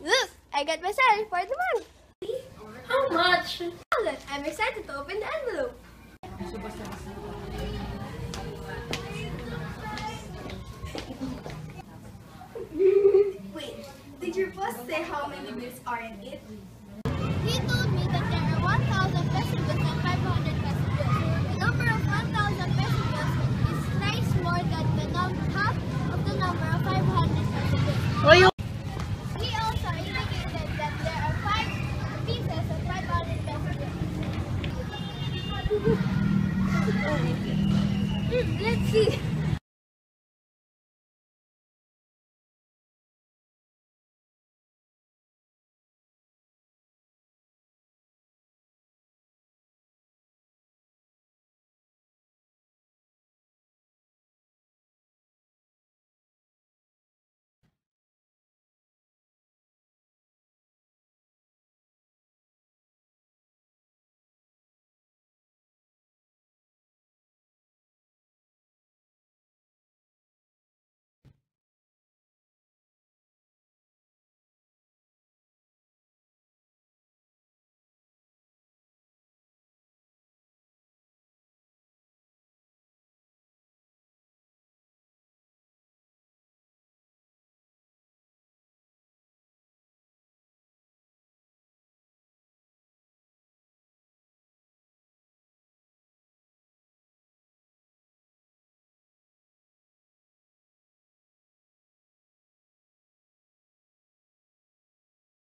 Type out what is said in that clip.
Look, I got my salary for the month. How much? I'm excited to open the envelope. Wait, did your boss say how many bills are in it? He told me that there are 1,000 peso bills and 500 peso bills. The number of 1,000 peso bills is thrice more than half of the number of 500 peso bills. He also indicated that there are 5 pieces of 500 peso bills. Let's see.